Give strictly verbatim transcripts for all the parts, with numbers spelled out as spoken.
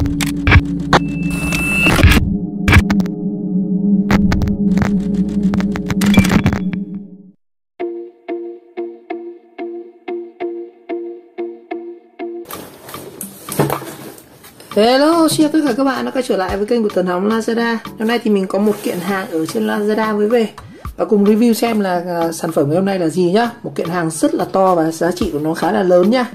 Hello, xin chào tất cả các bạn đã quay trở lại với kênh của Tuấn Hóng Lazada. Hôm nay thì mình có một kiện hàng ở trên Lazada mới về và cùng review xem là uh, sản phẩm ngày hôm nay là gì nhá. Một kiện hàng rất là to và giá trị của nó khá là lớn nhá.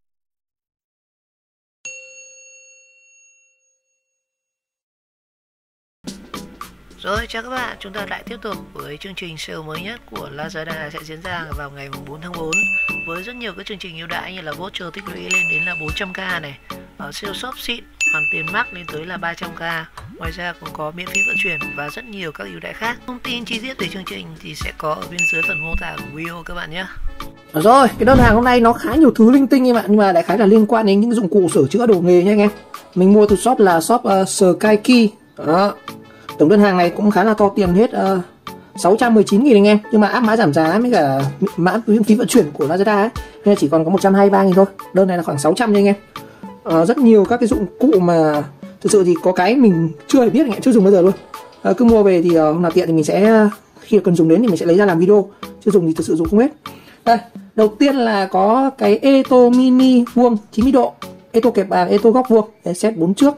Rồi, chào các bạn, chúng ta lại tiếp tục với chương trình sale mới nhất của Lazada sẽ diễn ra vào ngày bốn tháng tư với rất nhiều các chương trình ưu đãi như là voucher tích lũy lên đến là bốn trăm k này, ở sale shop xịn hoàn tiền mắc lên tới là ba trăm k. Ngoài ra cũng có miễn phí vận chuyển và rất nhiều các ưu đãi khác. Thông tin chi tiết về chương trình thì sẽ có ở bên dưới phần mô tả của video các bạn nhé. Rồi, cái đơn hàng hôm nay nó khá nhiều thứ linh tinh các bạn, nhưng mà đại khái là liên quan đến những dụng cụ sửa chữa đồ nghề nha anh em. Mình mua từ shop là shop uh, Skyki. Đó. Tổng đơn hàng này cũng khá là to tiền, hết uh, sáu trăm mười chín nghìn anh em, nhưng mà áp mã giảm giá với cả mã miễn phí vận chuyển của Lazada ấy, nên chỉ còn có một trăm hai mươi ba nghìn thôi. Đơn này là khoảng sáu trăm nha anh em. Uh, rất nhiều các cái dụng cụ mà thực sự thì có cái mình chưa hề biết anh em, chưa dùng bao giờ luôn. Uh, cứ mua về thì uh, hôm nào tiện thì mình sẽ, khi cần dùng đến thì mình sẽ lấy ra làm video, chưa dùng thì thực sự dùng không hết. Đây, đầu tiên là có cái Eto mini vuông chín mươi độ, Eto kẹp bàn, Eto góc vuông, đây, set bốn trước.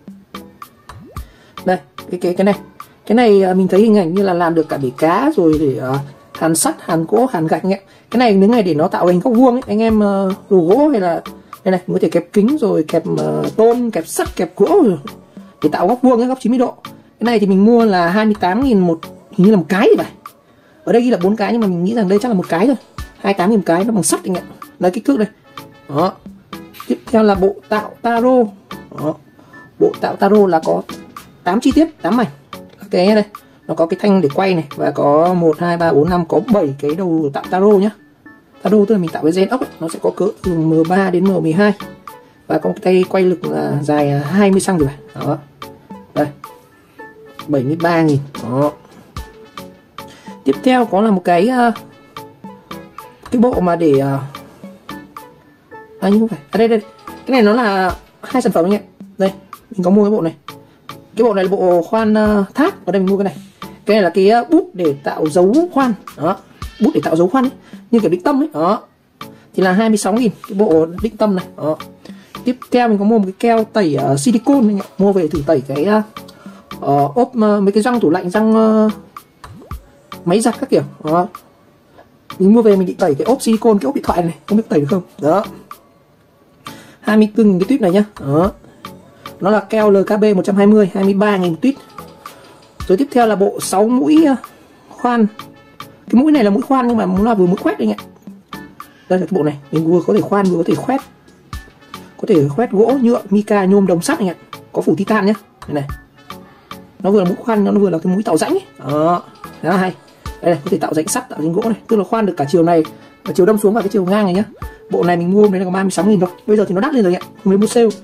Đây, cái cái cái này, cái này mình thấy hình ảnh như là làm được cả bể cá rồi để uh, hàn sắt, hàn gỗ, hàn gạch ấy. Cái này nếu này để nó tạo hình góc vuông ấy, anh em uh, đồ gỗ hay là đây này, mình có thể kẹp kính rồi kẹp uh, tôn, kẹp sắt, kẹp gỗ rồi để tạo góc vuông ấy, góc chín mươi độ. Cái này thì mình mua là hai mươi tám nghìn một, hình như là một cái thì phải. Ở đây ghi là bốn cái nhưng mà mình nghĩ rằng đây chắc là một cái thôi. hai mươi tám nghìn một cái, nó bằng sắt anh ạ. Đây kích thước đây. Đó. Tiếp theo là bộ tạo taro. Đó. Bộ tạo taro là có tám chi tiết, tám mảnh. Cái đây, nó có cái thanh để quay này và có một hai ba bốn năm, có bảy cái đầu tạo taro nhá. Taro tức là mình tạo cái gen ốc ấy, nó sẽ có cỡ từ M ba đến M mười hai. Và có cái tay quay lực là dài hai mươi xăng-ti-mét rồi. Đó. Đây. bảy mươi ba nghìn. Đó. Tiếp theo có là một cái uh, cái bộ mà để uh... à nhưng không phải. À đây đây. Cái này nó là hai sản phẩm anh em. Đây, mình có mua cái bộ này. Cái bộ này là bộ khoan uh, thác, ở đây mình mua cái này. Cái này là cái uh, bút để tạo dấu khoan. Đó. Bút để tạo dấu khoan ấy, như kiểu định tâm ấy. Đó. Thì là hai mươi sáu nghìn cái bộ định tâm này. Đó. Tiếp theo mình có mua một cái keo tẩy uh, silicone anh ạ. Mua về thử tẩy cái uh, uh, ốp uh, mấy cái răng tủ lạnh, răng uh, máy giặt các kiểu. Đó. Mình mua về mình định tẩy cái ốp silicone, cái ốp điện thoại này, không biết tẩy được không. Đó. hai mươi tư nghìn cái tuyếp này nhá. Đó. Nó là keo L K B một trăm hai mươi, hai mươi ba nghìn tuyết. Rồi tiếp theo là bộ sáu mũi khoan. Cái mũi này là mũi khoan nhưng mà nó là vừa mũi khoét anh ạ. Đây là cái bộ này, mình vừa có thể khoan vừa có thể khoét. Có thể khoét gỗ, nhựa, mica, nhôm, đồng sắt anh ạ. Có phủ titan nhá. Đây này. Nó vừa là mũi khoan, nó vừa là cái mũi tạo rãnh ấy. Đó, khá là hay. Đây này, có thể tạo rãnh sắt, tạo rãnh gỗ này, tức là khoan được cả chiều này và chiều đâm xuống vào cái chiều ngang này nhá. Bộ này mình mua đấy là có ba mươi sáu nghìn thôi. Bây giờ thì nó đắt lên rồi anh ạ, mới mua sale.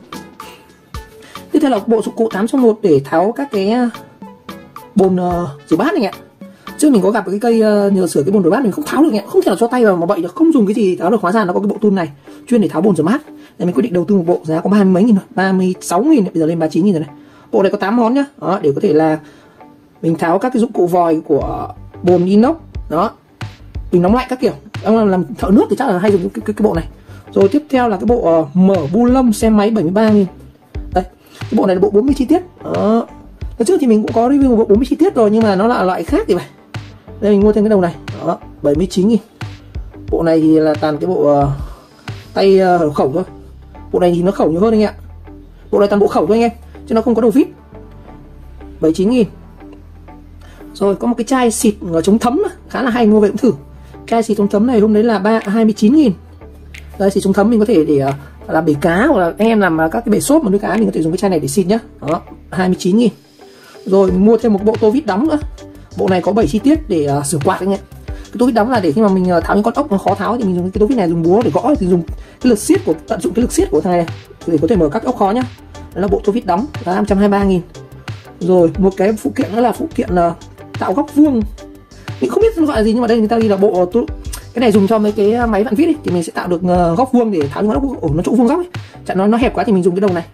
Tiếp theo là bộ dụng cụ tám trong một để tháo các cái bồn uh, rửa bát này ạ. Trước mình có gặp cái cây uh, nhờ sửa cái bồn rửa bát mình không tháo được ạ, không thể nào cho tay vào mà bậy được, không dùng cái gì tháo được. Hóa ra nó có cái bộ tool này chuyên để tháo bồn rửa bát. Nên mình quyết định đầu tư một bộ, giá có ba mươi mấy nghìn thôi, ba mươi sáu nghìn, bây giờ lên ba mươi chín nghìn rồi này. Bộ này có tám món nhá. Đó, để có thể là mình tháo các cái dụng cụ vòi của bồn inox, đó, bình nóng lạnh các kiểu. Ông làm, làm thợ nước thì chắc là hay dùng cái, cái, cái bộ này. Rồi tiếp theo là cái bộ uh, mở bu lông xe máy bảy mươi ba nghìn. Đây, cái bộ này là bộ bốn mươi chi tiết. Đó. Lần trước thì mình cũng có review một bộ bốn mươi chi tiết rồi nhưng mà nó là loại khác thì phải. Đây mình mua thêm cái đầu này. Đó, bảy mươi chín nghìn. Bộ này thì là toàn cái bộ uh, tay uh, khẩu thôi. Bộ này thì nó khẩu nhiều hơn anh ạ. Bộ này toàn bộ khẩu thôi anh em, chứ nó không có đầu vít. bảy mươi chín nghìn. Rồi có một cái chai xịt chống thấm khá là hay, mua về cũng thử. Chai xịt chống thấm này hôm đấy là hai mươi chín nghìn. Đây, xịt chống thấm mình có thể để uh, làm bể cá, hoặc là anh em làm các cái bể xốp mà nuôi cá mình có thể dùng cái chai này để xịt nhá. Đó, hai mươi chín nghìn. Rồi mình mua thêm một bộ tô vít đóng nữa. Bộ này có bảy chi tiết để uh, sửa quạt anh em. Cái tô vít đóng là để khi mà mình uh, tháo những con ốc nó khó tháo thì mình dùng cái tô vít này, dùng búa để gõ thì dùng cái lực siết của, tận dụng cái lực siết của thằng này để có thể mở các ốc khó nhá. Đó là bộ tô vít đóng, giá năm trăm hai mươi ba nghìn. Rồi một cái phụ kiện nữa là phụ kiện uh, tạo góc vuông. Mình không biết nó gọi là gì nhưng mà đây người ta ghi là bộ tô... cái này dùng cho mấy cái máy vặn vít ấy, thì mình sẽ tạo được uh, góc vuông để tháo những con ốc ở nó chỗ vuông góc ấy. Chẳng nó nó hẹp quá thì mình dùng cái đầu này.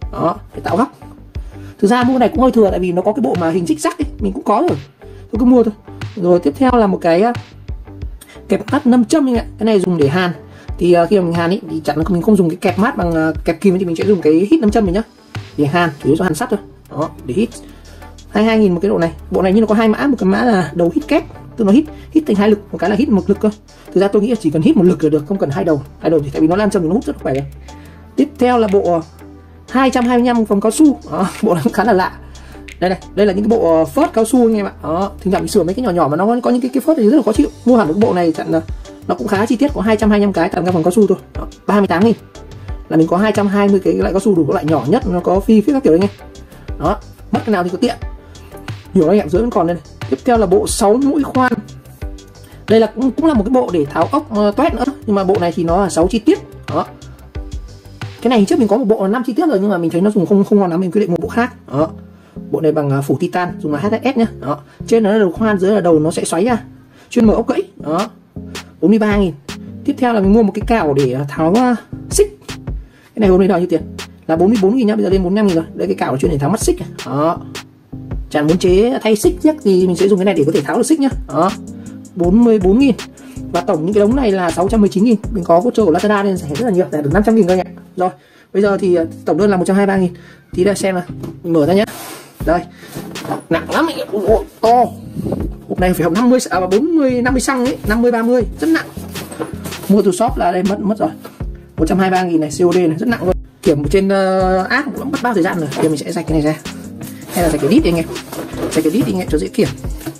đó, để tạo góc. Thực ra mua này cũng hơi thừa, tại vì nó có cái bộ mà hình zigzag ấy, mình cũng có rồi, tôi cứ mua thôi. Rồi tiếp theo là một cái kẹp mát nam châm anh ạ. Cái này dùng để hàn. Thì uh, khi mà mình hàn ấy thì chẳng là mình không dùng cái kẹp mát bằng uh, kẹp kìm, thì mình sẽ dùng cái hít nam châm này nhá, để hàn, chủ yếu cho hàn sắt thôi. Đó, để hít. hai mươi hai nghìn một cái độ này. Bộ này như nó có hai mã, một cái mã là đầu hít kép, tức nó hít hít thành hai lực, một cái là hít một lực cơ. Thực ra tôi nghĩ là chỉ cần hít một lực là được, không cần hai đầu. Hai đầu thì tại vì nó nam châm thì nó hút rất khỏe đấy. Tiếp theo là bộ hai trăm hai mươi lăm vòng cao su. Đó, bộ này khá là lạ. Đây này, đây là những cái bộ phớt cao su anh em ạ. Đó, thỉnh thoảng mình sửa mấy cái nhỏ nhỏ mà nó có, có những cái cái phớt thì rất là khó chịu. Mua hẳn một bộ này chặn nó cũng khá chi tiết, có hai trăm hai mươi lăm cái tặng cái vòng cao su thôi. Đó, ba mươi tám nghìn. Là mình có hai trăm hai mươi cái loại cao su đủ các loại nhỏ nhất, nó có phi phía các kiểu anh em. Đó, mất cái nào thì có tiện. Nhiều anh em dưới vẫn còn đây này. Tiếp theo là bộ sáu mũi khoan. Đây là cũng, cũng là một cái bộ để tháo ốc uh, toét nữa, nhưng mà bộ này thì nó là sáu chi tiết. Đó. Cái này trước mình có một bộ là năm chi tiết rồi, nhưng mà mình thấy nó dùng không không ngon lắm, mình quyết định một bộ khác. Đó. Bộ này bằng uh, phủ titan, dùng là hát ét ét nhá. Đó. Trên nó là đầu khoan, dưới là đầu nó sẽ xoáy ra, chuyên mở ốc gãy. Đó. bốn mươi ba nghìn. Tiếp theo là mình mua một cái cào để tháo uh, xích. Cái này hôm nay đòi nhiêu tiền? Là bốn mươi bốn nghìn nhá, bây giờ lên bốn mươi lăm nghìn rồi. Đây cái cào là chuyên để tháo mắt xích. Đó. Chẳng muốn chế thay xích nhá thì mình sẽ dùng cái này để có thể tháo được xích nhá. Đó. bốn mươi bốn nghìn. Và tổng những cái đống này là sáu trăm mười chín nghìn. Mình có voucher của Lazada nên rẻ rất là nhiều, rẻ được năm trăm nghìn các anh ạ. Rồi, bây giờ thì tổng đơn là một trăm hai mươi ba nghìn. Tí ra xem nào. Mình mở ra nhá. Đây. Nặng lắm ấy. Ôi, to. Hộp này phải hợp năm mươi à bốn mươi năm mươi xăng ấy, năm mươi ba mươi, rất nặng. Mua từ shop là đây mất mất rồi. một trăm hai mươi ba nghìn này, xê ô đê này rất nặng luôn. Kiểm trên uh, app cũng mất bao thời gian rồi. Bây giờ mình sẽ rạch cái này ra. Hay là rạch cái đít đi anh em. Rạch cái đít đi anh em cho dễ kiểm.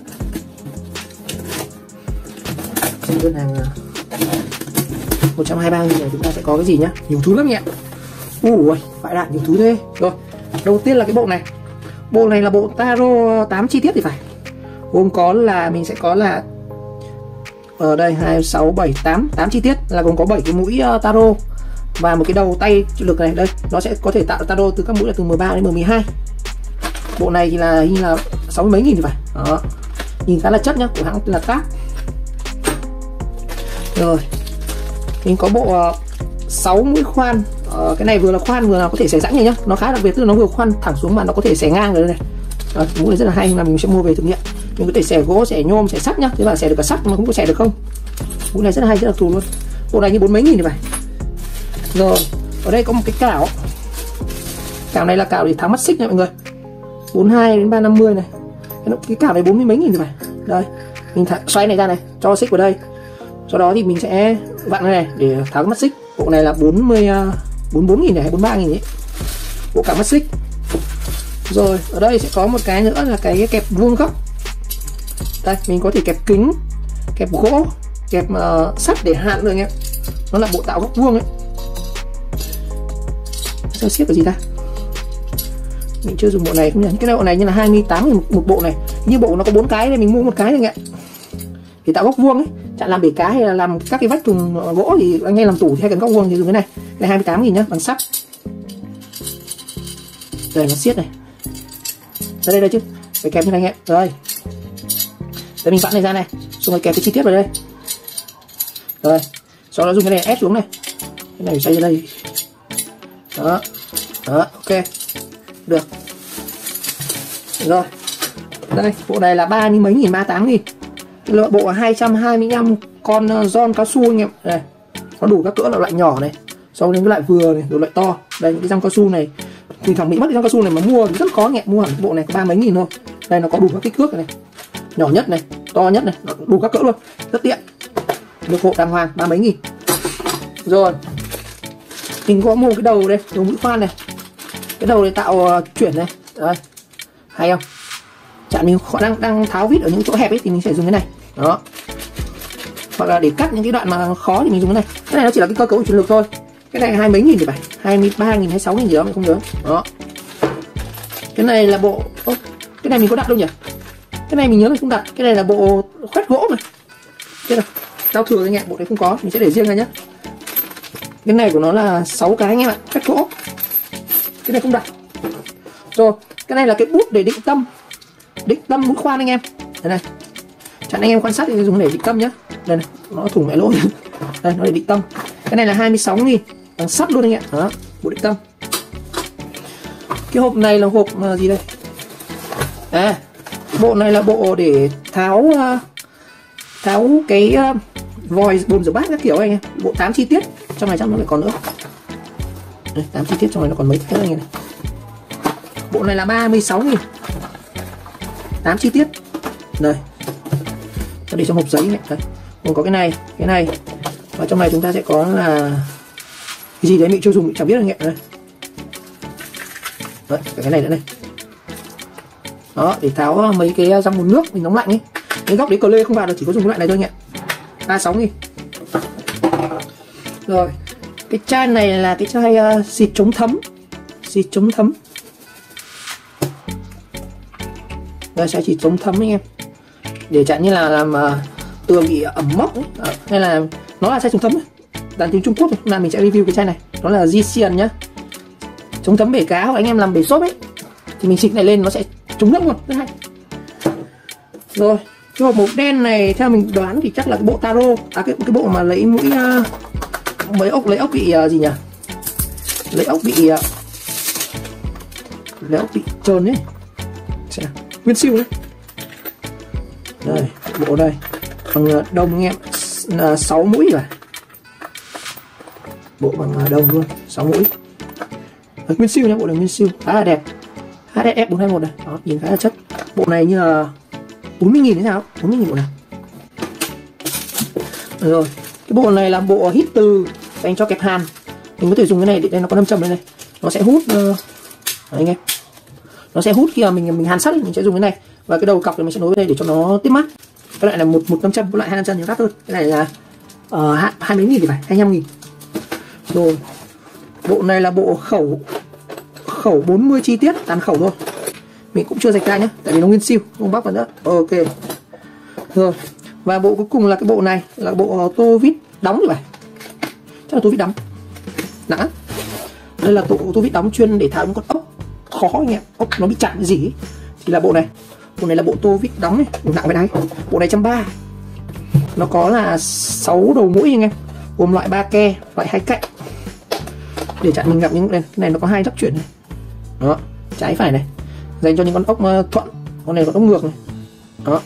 Trên đơn hàng một trăm hai mươi ba nghìn này chúng ta sẽ có cái gì nhá, nhiều thứ lắm nhỉ. Ui, phải đạt nhiều thứ thế. Rồi, đầu tiên là cái bộ này. Bộ này là bộ tarot tám chi tiết thì phải. Gồm có là mình sẽ có là ở đây hai, sáu, bảy, tám, tám chi tiết, là gồm có bảy cái mũi uh, tarot và một cái đầu tay chịu lực này. Đây, nó sẽ có thể tạo tarot từ các mũi là từ mười ba đến mười hai. Bộ này thì là hình là sáu mươi mấy nghìn thì phải. Đó. Nhìn khá là chất nhá, của hãng là Tác. Rồi. Mình có bộ uh, sáu mũi khoan. Uh, cái này vừa là khoan vừa là có thể xẻ rãnh này nhá. Nó khá đặc biệt, tức là nó vừa khoan thẳng xuống mà nó có thể xẻ ngang rồi đây này. Đó, mũi này rất là hay, mà mình sẽ mua về thử nghiệm. Mình có thể xẻ gỗ, xẻ nhôm, xẻ sắt nhá. Thế mà xẻ được cả sắt mà không có xẻ được không. Mũi này rất là hay, rất là thù luôn. Bộ này như bốn mấy nghìn thì phải. Rồi, ở đây có một cái cào. Cào này là cào để tháo mắt xích nha mọi người. bốn mươi hai đến ba trăm năm mươi này. Cái cào này bốn mươi mấy nghìn thì phải. Đây, mình xoay này ra này, cho xích vào đây. Sau đó thì mình sẽ vặn này để tháo cái mắt xích. Bộ này là bốn mươi bốn mươi bốn nghìn này hay bốn mươi ba nghìn ấy. Bộ cào mắt xích. Rồi, ở đây sẽ có một cái nữa là cái kẹp vuông góc. Đây, mình có thể kẹp kính, kẹp gỗ, kẹp uh, sắt để hạn rồi nhé. Nó là bộ tạo góc vuông ấy. Sao siết cái gì ta? Mình chưa dùng bộ này không nhỉ? Cái bộ này như là hai mươi tám nghìn một, một bộ này. Như bộ nó có bốn cái nên mình mua một cái này ạ. Để tạo góc vuông ấy, chẳng làm bể cá hay là làm các cái vách thùng gỗ thì anh em làm tủ thì hay cần góc vuông thì dùng cái này. Đây hai mươi tám nghìn nhá, bằng sắt. Đây nó siết này. Đây đây, đây chứ. Phải kẹp như này anh em. Rồi. Đây mình vặn này ra này, xong rồi kẹp cái chi tiết vào đây. Rồi. Sau đó dùng cái này ép xuống này. Cái này xoay ra đây. Đó. Đó, ok. Được. Rồi. Đây, bộ này là ba mươi mấy nghìn, ba mươi tám nghìn. Cái loại bộ hai trăm hai mươi lăm con giòn cao su anh em. Đây. Nó đủ các cỡ là loại nhỏ này, sau đến cái loại vừa này, rồi loại to. Đây những cái răng cao su này. Thì thằng bị mất cái răng cao su này mà mua thì rất khó nhẹ, mua hẳn cái bộ này có ba mấy nghìn thôi. Đây nó có đủ các kích thước này. Nhỏ nhất này, to nhất này, đủ các cỡ luôn. Rất tiện. Được hộ đàng hoàng, ba mấy nghìn. Rồi. Mình có mua cái đầu đây, đầu mũi khoan này. Cái đầu này tạo uh, chuyển này. Đây. Hay không? Chẳng mình đang đang tháo vít ở những chỗ hẹp ấy thì mình sẽ dùng cái này. Đó. Hoặc là để cắt những cái đoạn mà khó thì mình dùng cái này. Cái này nó chỉ là cái cơ cấu chuyển lực thôi. Cái này hai mấy nghìn thì phải, hai mươi ba nghìn, hai mươi sáu nghìn gì đó mình không nhớ. Đó. Cái này là bộ Ô, cái này mình có đặt đâu nhỉ? Cái này mình nhớ là không đặt. Cái này là bộ khoét gỗ mà. Thế nào? Giao thừa anh em, bộ đấy không có, mình sẽ để riêng ra nhé. Cái này của nó là sáu cái anh em ạ, khoét gỗ. Cái này không đặt. Rồi, cái này là cái bút để định tâm. Định tâm mũi khoan anh em. Đây này. Chẳng anh em quan sát thì dùng để định tâm nhá. Đây này, nó thủng mẹ lỗ. Đây, nó để định tâm. Cái này là hai mươi sáu nghìn, bằng sắt luôn anh ạ. Đó, bộ định tâm. Cái hộp này là hộp uh, gì đây? À, bộ này là bộ để tháo uh, tháo cái uh, vòi bồn rửa bát các kiểu anh em. Bộ tám chi tiết, trong này chắc nó lại còn nữa. Đây, tám chi tiết trong này nó còn mấy cái này này. Bộ này là ba mươi sáu nghìn. tám chi tiết. Đây. Cho để trong hộp giấy này. Đây. Còn có cái này, cái này. Và trong này chúng ta sẽ có là cái gì đấy mình chưa dùng mình chẳng biết anh em. Đây. Đấy, cái này nữa đây. Đó, để tháo mấy cái răng bồn nước mình nóng lạnh ấy. Cái góc đấy cờ lê không vào được, chỉ có dùng cái loại này thôi anh em. ba mươi sáu nghìn. Rồi, cái chai này là cái chai uh, xịt chống thấm. Xịt chống thấm. Đây, chai xịt chống thấm anh em. Để chẳng như là làm uh, tường bị ẩm mốc ấy. À, hay là nó là chai chống thấm ấy. Đàn tiếng Trung Quốc thôi, là mình sẽ review cái chai này. Nó là Jisian nhá. Chống thấm bể cá hoặc anh em làm bể xốp ấy thì mình xịt này lên nó sẽ chống nước luôn, rất hay. Rồi, cái hộp màu đen này theo mình đoán thì chắc là cái bộ taro, à cái cái bộ mà lấy mũi uh, mấy ốc lấy ốc bị uh, gì nhỉ? Lấy ốc bị uh, lấy ốc bị trơn ấy. Xem nguyên siêu đấy. Đây, bộ đây bằng đồng anh em, là sáu mũi rồi. Bộ bằng đồng luôn, sáu mũi. Đấy, nguyên siêu nhá, bộ này nguyên siêu, khá là đẹp. hát ét ép bốn hai một này, đó, nhìn khá là chất. Bộ này như là bốn mươi nghìn thế nào? bốn mươi nghìn bộ này. Rồi, cái bộ này là bộ hít từ dành cho kẹp hàn. Mình có thể dùng cái này để đây nó có nâm châm đây này. Nó sẽ hút uh, đấy, anh em. Nó sẽ hút khi mà mình mình hàn sắt ấy, mình sẽ dùng cái này và cái đầu cọc thì mình sẽ nối vào đây để cho nó tiếp mát. Cái loại là một một năm trăm, cái loại hai năm trăm thì đắt hơn. Cái này là uh, hai, hai mấy nghìn thì phải, hai mươi lăm nghìn. Rồi. Bộ này là bộ khẩu khẩu bốn mươi chi tiết, dàn khẩu thôi. Mình cũng chưa rạch ra nhé, tại vì nó nguyên siêu, không bóc vào nữa. Ok. Rồi. Và bộ cuối cùng là cái bộ này, là bộ tô vít đóng rồi phải. Chắc là tô vít đóng. Nặng á. Đây là tô, tô vít đóng chuyên để tháo những con ốc khó anh em, ốc nó bị chặn cái gì ấy. Thì là bộ này. Bộ này là bộ tô vít đóng này, nặng với đáy. Bộ này một trăm ba mươi. Nó có là sáu đầu mũi anh em, gồm loại ba ke, loại hai cạnh. Để chặn mình gặp những cái này nó có hai góc chuyển này. Đó, trái phải này. Dành cho những con ốc thuận, con này con ốc ngược này. Đó.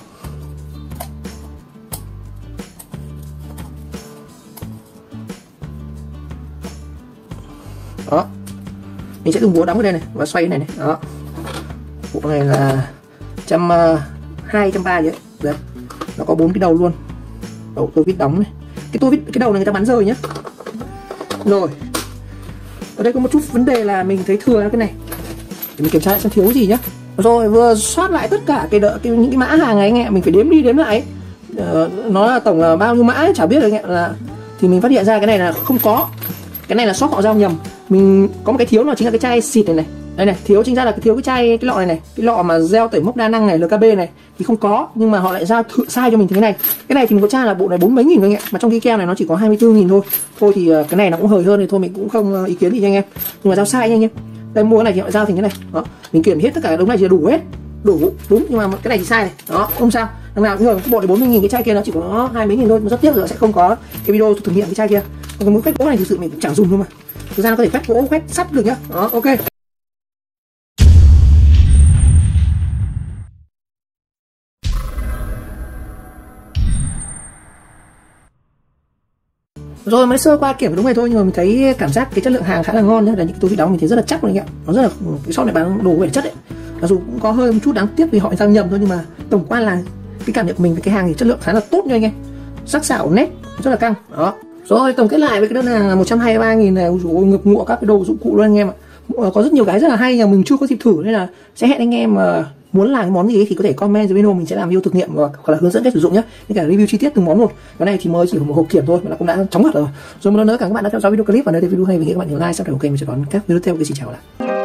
Đó. Mình sẽ dùng búa đóng cái đây này và xoay cái này này. Đó. Bộ này là một trăm hai, một trăm ba vậy. Đấy. Nó có bốn cái đầu luôn. Đầu tô vít đóng này. Cái tô vít cái đầu này người ta bán rời nhá. Rồi. Ở đây có một chút vấn đề là mình thấy thừa cái này. Để mình kiểm tra lại xem thiếu gì nhá. Rồi vừa soát lại tất cả cái, đợi, cái những cái mã hàng này anh em, mình phải đếm đi đếm lại. Ờ, nó là tổng là bao nhiêu mã ấy, chả biết anh em là thì mình phát hiện ra cái này là không có. Cái này là shop họ giao nhầm. Mình có một cái thiếu là chính là cái chai xịt này này. Đây này, thiếu chính ra là cái thiếu cái chai cái lọ này này, cái lọ mà gel tẩy mốc đa năng này lờ ca bê này thì không có, nhưng mà họ lại giao thử sai cho mình thế này. Cái này thì mình có tra là bộ này bốn mấy nghìn anh em, mà trong cái keo này nó chỉ có hai mươi tư nghìn thôi. Thôi thì cái này nó cũng hời hơn thì thôi mình cũng không ý kiến gì cho anh em. Nhưng mà giao sai anh em. Đây mua cái này thì họ giao thành thế này. Đó, mình kiểm hết tất cả đống này thì đủ hết. Đủ đúng, nhưng mà cái này thì sai này. Đó, không sao. Đằng nào cũng rồi, cái bộ này bốn mươi nghìn, cái chai kia nó chỉ có hai mấy nghìn thôi, rất tiếc rồi sẽ không có cái video thử nghiệm cái chai kia. Còn cái mũi quét gỗ này thực sự mình cũng chẳng dùng thôi mà. Thực ra nó có thể quét gỗ, quét sắt được nhá. Đó, ok. Rồi mới sơ qua kiểm đúng này thôi, nhưng mà mình thấy cảm giác cái chất lượng hàng khá là ngon nhá. Là những cái túi vít đóng mình thấy rất là chắc luôn anh ạ. Nó rất là cái shop này bán đồ về chất ấy. Mặc dù cũng có hơi một chút đáng tiếc vì họ giao nhầm thôi, nhưng mà tổng quan là cái cảm nhận của mình về cái hàng thì chất lượng khá là tốt nha anh em. Sắc sảo nét rất là căng. Đó. Rồi tổng kết lại với cái đơn hàng là một trăm hai mươi ba nghìn này, ôi ngược ngụa các cái đồ dụng cụ luôn anh em ạ. Có rất nhiều cái rất là hay mà mình chưa có dịp thử, nên là sẽ hẹn anh em uh, muốn làm cái món gì ấy thì có thể comment dưới video, mình sẽ làm video thực nghiệm và hoặc là hướng dẫn cách sử dụng nhé, những cả review chi tiết từng món một. Cái này thì mới chỉ một hộp kiểm thôi mà cũng đã chóng mặt rồi. Rồi một lần nữa cảm ơn các bạn đã theo dõi video clip, và nếu thấy video hay mình nghĩ các bạn nhớ like, subscribe kênh và sẽ đón các video tiếp theo. Xin chào lại.